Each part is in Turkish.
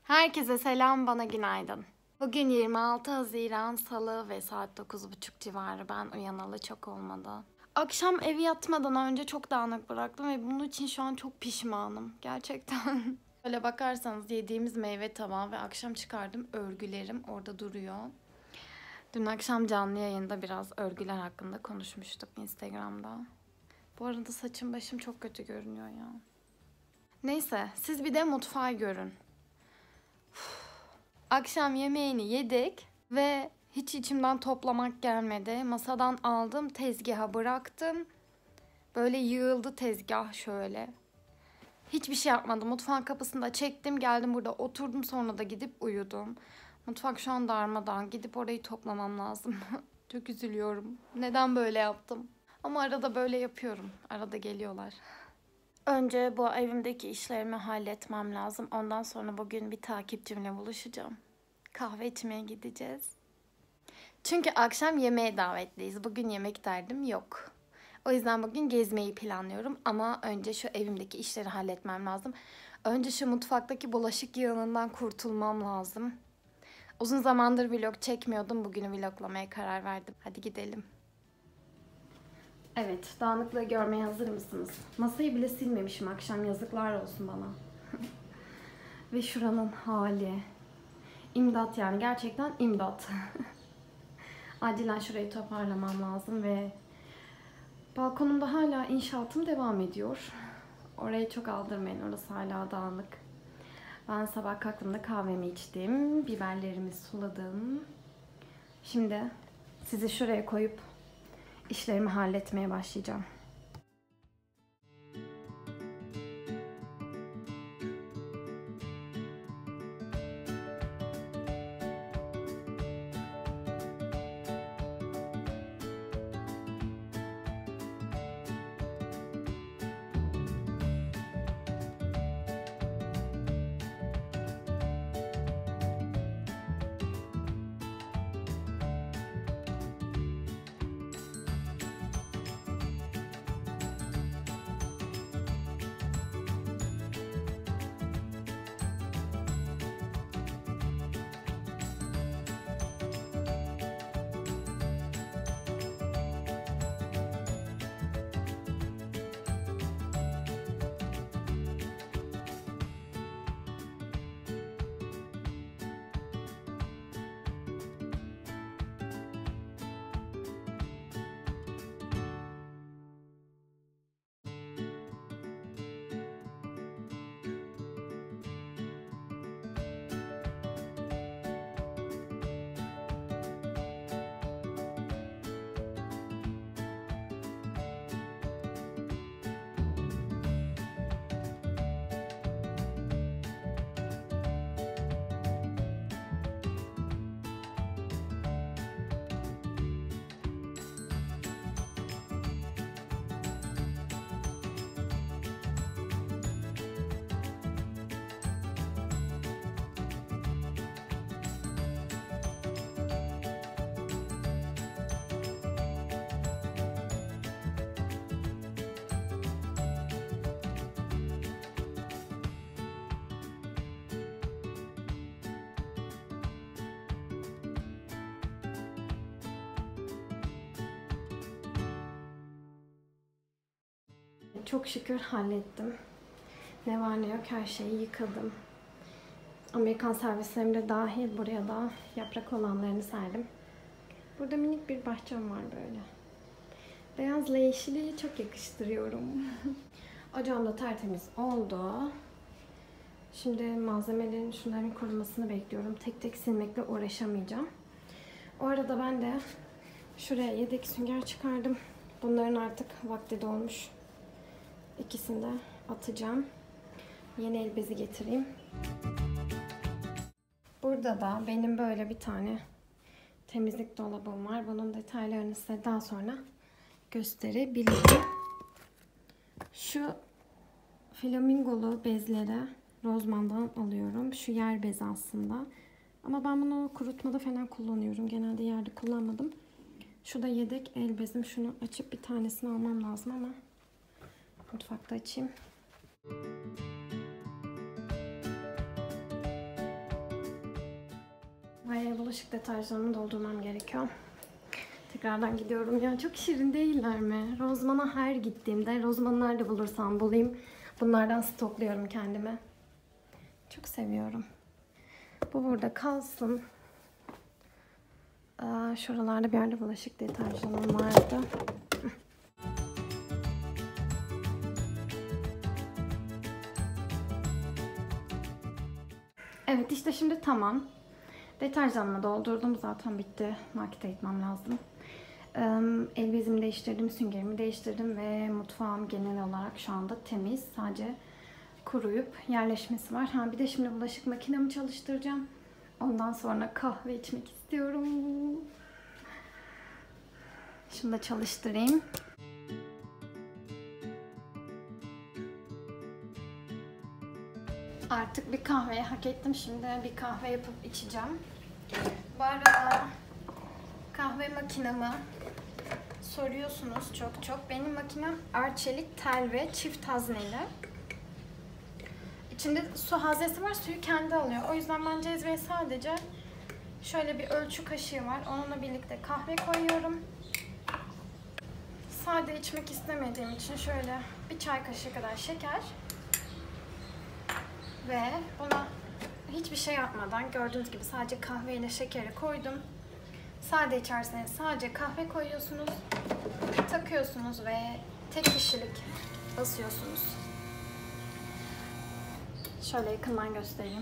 Herkese selam, bana günaydın. Bugün 26 Haziran Salı ve saat 9.30 civarı. Ben uyanalı çok olmadı. Akşam evi yatmadan önce çok dağınık bıraktım ve bunun için şu an çok pişmanım. Gerçekten. Böyle bakarsanız yediğimiz meyve tabağı ve akşam çıkardım örgülerim orada duruyor. Dün akşam canlı yayında biraz örgüler hakkında konuşmuştuk Instagram'da. Bu arada saçım başım çok kötü görünüyor ya. Neyse, siz bir de mutfağı görün. Akşam yemeğini yedik ve hiç içimden toplamak gelmedi. Masadan aldım, tezgaha bıraktım. Böyle yığıldı tezgah şöyle. Hiçbir şey yapmadım. Mutfağın kapısını da çektim, geldim burada oturdum, sonra da gidip uyudum. Mutfak şu an darmadağın. Gidip orayı toplamam lazım. Çok üzülüyorum. Neden böyle yaptım? Ama arada böyle yapıyorum. Arada geliyorlar. Önce bu evimdeki işlerimi halletmem lazım. Ondan sonra bugün bir takipçimle buluşacağım. Kahve içmeye gideceğiz. Çünkü akşam yemeğe davetliyiz. Bugün yemek derdim yok. O yüzden bugün gezmeyi planlıyorum. Ama önce şu evimdeki işleri halletmem lazım. Önce şu mutfaktaki bulaşık yığınından kurtulmam lazım. Uzun zamandır vlog çekmiyordum. Bugünü vloglamaya karar verdim. Hadi gidelim. Evet, dağınıklığı görmeye hazır mısınız? Masayı bile silmemişim akşam. Yazıklar olsun bana. Ve şuranın hali. İmdat yani. Gerçekten imdat. Acilen şurayı toparlamam lazım ve balkonumda hala inşaatım devam ediyor. Orayı çok aldırmayın. Orası hala dağınık. Ben sabah kalktığımda kahvemi içtim. Biberlerimi suladım. Şimdi sizi şuraya koyup işlerimi halletmeye başlayacağım. Çok şükür hallettim. Ne var ne yok her şeyi yıkadım. Amerikan servislerim de dahil buraya da yaprak olanlarını serdim. Burada minik bir bahçem var böyle. Beyazla yeşili çok yakıştırıyorum. Ocağım da tertemiz oldu. Şimdi malzemelerin şunların kurumasını bekliyorum. Tek tek silmekle uğraşamayacağım. O arada ben de şuraya yedek sünger çıkardım. Bunların artık vakti dolmuş. İkisini de atacağım. Yeni el bezi getireyim. Burada da benim böyle bir tane temizlik dolabım var. Bunun detaylarını size daha sonra gösterebilirim. Şu flamingolu bezleri Rozman'dan alıyorum. Şu yer bezi aslında. Ama ben bunu kurutmada falan kullanıyorum. Genelde yerde kullanmadım. Şu da yedek el bezim. Şunu açıp bir tanesini almam lazım ama mutfakta açayım. Ay, bulaşık deterjanını doldurmam gerekiyor. Tekrardan gidiyorum ya. Çok şirin değiller mi? Rozman'a her gittiğimde, Rozman'ı nerede bulursam bulayım, bunlardan stokluyorum kendime. Çok seviyorum. Bu burada kalsın. Şuralarda bir yerde bulaşık deterjanım vardı. Evet, işte şimdi tamam. Deterjanımı doldurdum. Zaten bitti. Markete gitmem lazım. El bezimi değiştirdim, süngerimi değiştirdim ve mutfağım genel olarak şu anda temiz. Sadece kuruyup yerleşmesi var. Bir de şimdi bulaşık makinemi çalıştıracağım. Ondan sonra kahve içmek istiyorum. Şunu da çalıştırayım. Artık bir kahveyi hak ettim. Şimdi bir kahve yapıp içeceğim. Bu arada kahve makinemi soruyorsunuz çok. Benim makinem Arçelik tel ve çift hazneli. İçinde su haznesi var. Suyu kendi alıyor. O yüzden ben cezveye sadece şöyle bir ölçü kaşığı var. Onunla birlikte kahve koyuyorum. Sade içmek istemediğim için şöyle bir çay kaşığı kadar şeker. Ve buna hiçbir şey yapmadan gördüğünüz gibi sadece kahve ile şekeri koydum. Sade içerseniz sadece kahve koyuyorsunuz, takıyorsunuz ve tek kişilik basıyorsunuz. Şöyle yakından göstereyim.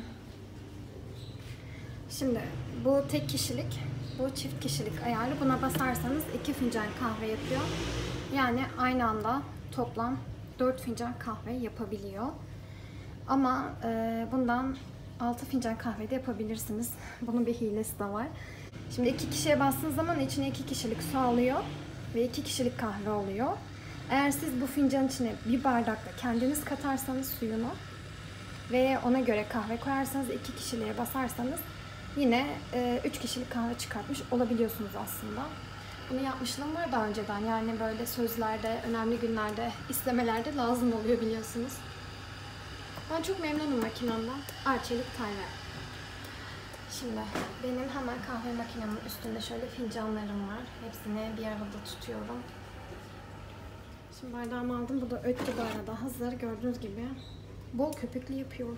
Şimdi bu tek kişilik, bu çift kişilik ayarlı. Buna basarsanız 2 fincan kahve yapıyor. Yani aynı anda toplam 4 fincan kahve yapabiliyor. Ama bundan 6 fincan kahve de yapabilirsiniz. Bunun bir hilesi de var. Şimdi 2 kişiye bastığınız zaman içine 2 kişilik su alıyor ve 2 kişilik kahve oluyor. Eğer siz bu fincanın içine bir bardakla kendiniz katarsanız suyunu ve ona göre kahve koyarsanız 2 kişiliğe basarsanız yine 3 kişilik kahve çıkartmış olabiliyorsunuz aslında. Bunu yapmışlığım var daha önceden. Yani böyle sözlerde, önemli günlerde, istemelerde lazım oluyor biliyorsunuz. Ben çok memnunum makinemden. Arçelik Tayver. Şimdi benim hemen kahve makinemin üstünde şöyle fincanlarım var. Hepsini bir arada tutuyorum. Şimdi bardağımı aldım. Bu da öttü bu arada. Hazır. Gördüğünüz gibi bol köpüklü yapıyor.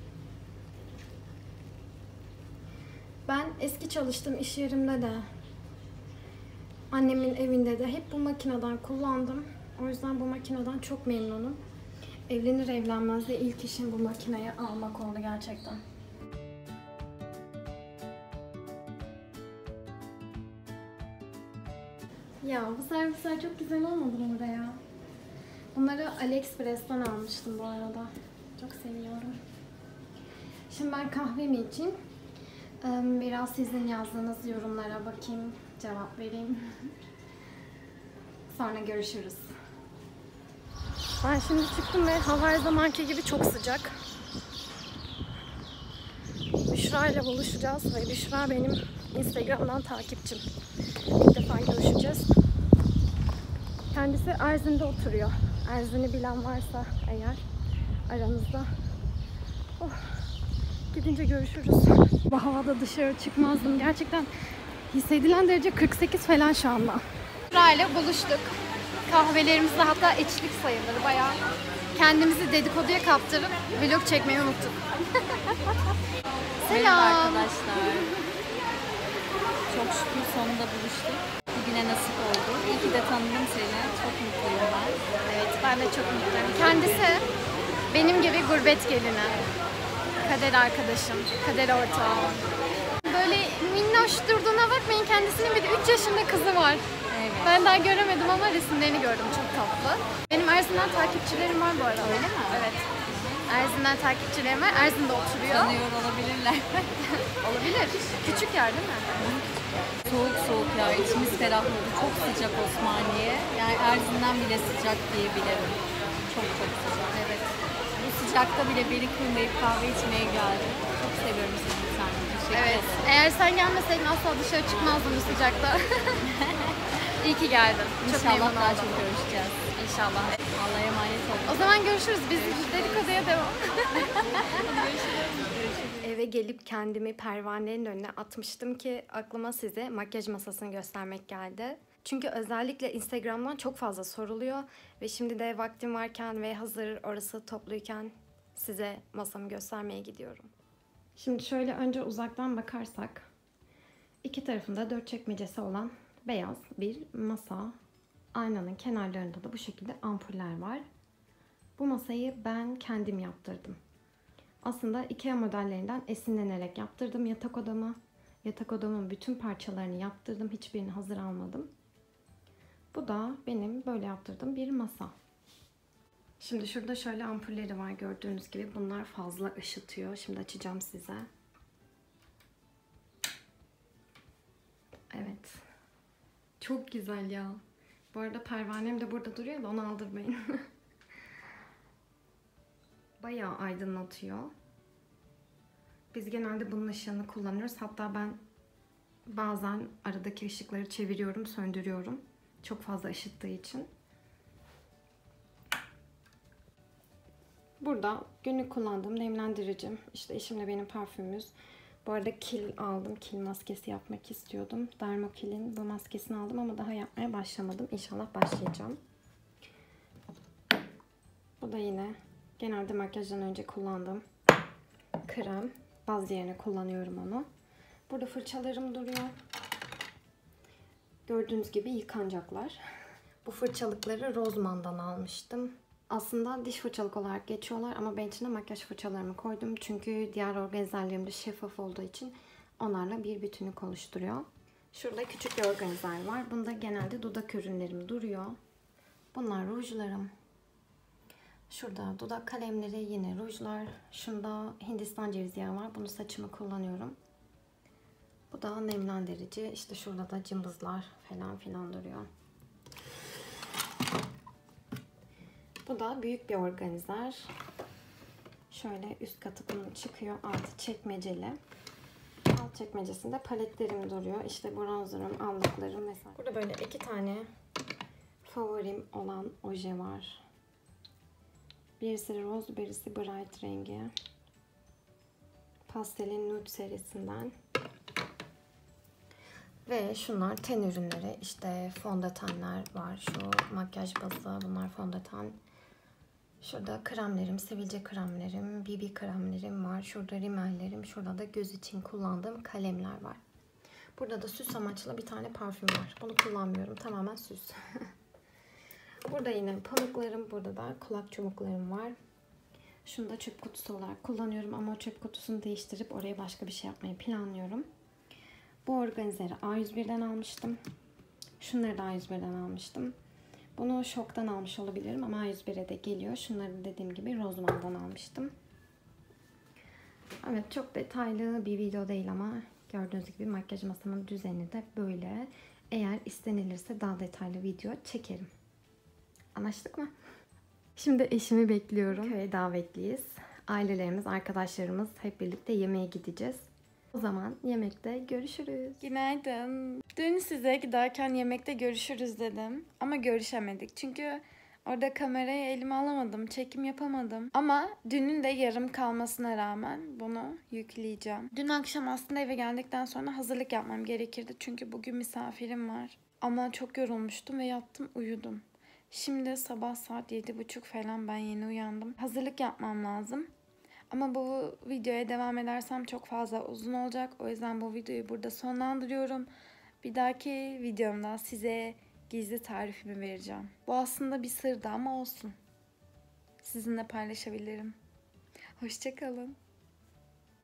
Ben eski çalıştığım iş yerimde de, annemin evinde de hep bu makineden kullandım. O yüzden bu makineden çok memnunum. Evlenir evlenmez de ilk işim bu makineyi almak oldu gerçekten. Ya bu servisler çok güzel olmadı mı buraya? Bunları AliExpress'ten almıştım bu arada. Çok seviyorum. Şimdi ben kahvemi için biraz sizin yazdığınız yorumlara bakayım, cevap vereyim. Sonra görüşürüz. Ben şimdi çıktım ve hava her zamanki gibi çok sıcak. Büşra ile buluşacağız ve Büşra benim Instagram'dan takipçim. İlk defa görüşeceğiz. Kendisi Erzin'de oturuyor. Erzin'i bilen varsa eğer aranızda. Gidince görüşürüz. Bu havada dışarı çıkmazdım. Gerçekten hissedilen derece 48 falan şu anda. Büşra ile buluştuk. Kahvelerimiz de hatta içlik sayılır. Bayağı kendimizi dedikoduya kaptırıp vlog çekmeyi unuttuk. Selam. Merhaba arkadaşlar. Çok şükür sonunda buluştuk. Bugüne nasip oldu. İyi ki de tanıdım seni. Çok mutluyum ben. Evet, ben de çok mutluyum. Kendisi benim gibi gurbet gelini. Kader arkadaşım, kader ortağım. Böyle minnoş durduğuna bakmayın, kendisinin bir de 3 yaşında kızı var. Evet. Ben daha göremedim ama resimlerini gördüm, çok tatlı. Benim Erzin'den takipçilerim var bu arada. Öyle mi? Evet. Erzin'den takipçilerim var. Erzin'de oturuyor. Tanıyor olabilirler. Olabilir. Küçük yer değil mi? Soğuk soğuk ya. İçimiz ferahladı. Çok sıcak Osmaniye. Yani Erzin'den bile sıcak diyebilirim. Çok çok sıcak. Evet. Bu sıcakta bile beni kırmayıp kahve içmeye geldi. Çok seviyorum seni bir tane. Teşekkür Evet. ederim. Eğer sen gelmeseydin asla dışarı çıkmazdım bu sıcakta. İyi ki geldin. Çok İnşallah memnun daha oldum. çok görüşeceğiz. İnşallah. Allah'a emanet olun. O zaman görüşürüz. Biz dedikoduya devam. eve gelip kendimi pervanenin önüne atmıştım ki aklıma size makyaj masasını göstermek geldi. Çünkü özellikle Instagram'dan çok fazla soruluyor ve şimdi de vaktim varken ve hazır orası topluyken size masamı göstermeye gidiyorum. Şimdi şöyle önce uzaktan bakarsak, iki tarafında 4 çekmecesi olan beyaz bir masa. Aynanın kenarlarında da bu şekilde ampuller var. Bu masayı ben kendim yaptırdım. Aslında IKEA modellerinden esinlenerek yaptırdım yatak odamı. Yatak odamın bütün parçalarını yaptırdım. Hiçbirini hazır almadım. Bu da benim böyle yaptırdığım bir masa. Şimdi şurada şöyle ampulleri var gördüğünüz gibi. Bunlar fazla ışıtıyor. Şimdi açacağım size. Evet. Çok güzel ya. Bu arada pervanem de burada duruyor da onu aldırmayın. Bayağı aydınlatıyor. Biz genelde bunun ışığını kullanıyoruz. Hatta ben bazen aradaki ışıkları çeviriyorum, söndürüyorum. Çok fazla ışıttığı için. Burada günlük kullandığım nemlendiricim. İşte eşimle benim parfümümüz. Bu arada kil aldım. Kil maskesi yapmak istiyordum. Dermokil'in bu maskesini aldım ama daha yapmaya başlamadım. İnşallah başlayacağım. Bu da yine genelde makyajdan önce kullandığım krem. Baz yerine kullanıyorum onu. Burada fırçalarım duruyor. Gördüğünüz gibi yıkanacaklar. Bu fırçalıkları Rossmann'dan almıştım. Aslında diş fırçalık olarak geçiyorlar ama ben içine makyaj fırçalarımı koydum. Çünkü diğer organizerlerim de şeffaf olduğu için onlarla bir bütünlük oluşturuyor. Şurada küçük bir organizer var. Bunda genelde dudak ürünlerim duruyor. Bunlar rujlarım. Şurada dudak kalemleri, yine rujlar. Şunda Hindistan cevizi yağı var. Bunu saçıma kullanıyorum. Bu da nemlendirici. İşte şurada da cımbızlar falan filan duruyor. Bu da büyük bir organizer. Şöyle üst katı bunun çıkıyor. Altı çekmeceli. Alt çekmecesinde paletlerim duruyor. İşte bronzerım, allıklarım vesaire. Burada böyle iki tane favorim olan oje var. Birisi Rose, birisi Bright rengi. Pastelin Nude serisinden. Ve şunlar ten ürünleri. İşte fondötenler var. Şu makyaj bazı. Bunlar fondöten. Şurada kremlerim, sivilce kremlerim, BB kremlerim var. Şurada rimellerim. Şurada da göz için kullandığım kalemler var. Burada da süs amaçlı bir tane parfüm var. Bunu kullanmıyorum. Tamamen süs. Burada yine pamuklarım. Burada da kulak çubuklarım var. Şunu da çöp kutusu olarak kullanıyorum. Ama o çöp kutusunu değiştirip oraya başka bir şey yapmayı planlıyorum. Bu organizeri A101'den almıştım. Şunları da A101'den almıştım. Bunu Şok'tan almış olabilirim ama A101'e de geliyor. Şunları dediğim gibi Rossmann'dan almıştım. Evet, çok detaylı bir video değil ama gördüğünüz gibi makyaj masamın düzeni de böyle. Eğer istenilirse daha detaylı video çekerim. Anlaştık mı? Şimdi eşimi bekliyorum. Köye davetliyiz. Ailelerimiz, arkadaşlarımız hep birlikte yemeğe gideceğiz. O zaman yemekte görüşürüz. Günaydın. Dün size giderken yemekte görüşürüz dedim. Ama görüşemedik. Çünkü orada kamerayı elime alamadım. Çekim yapamadım. Ama dünün de yarım kalmasına rağmen bunu yükleyeceğim. Dün akşam aslında eve geldikten sonra hazırlık yapmam gerekirdi. Çünkü bugün misafirim var. Ama çok yorulmuştum ve yattım, uyudum. Şimdi sabah saat 7:30 falan, ben yeni uyandım. Hazırlık yapmam lazım. Ama bu videoya devam edersem çok fazla uzun olacak. O yüzden bu videoyu burada sonlandırıyorum. Bir dahaki videomda size gizli tarifimi vereceğim. Bu aslında bir sırdı ama olsun. Sizinle paylaşabilirim. Hoşça kalın.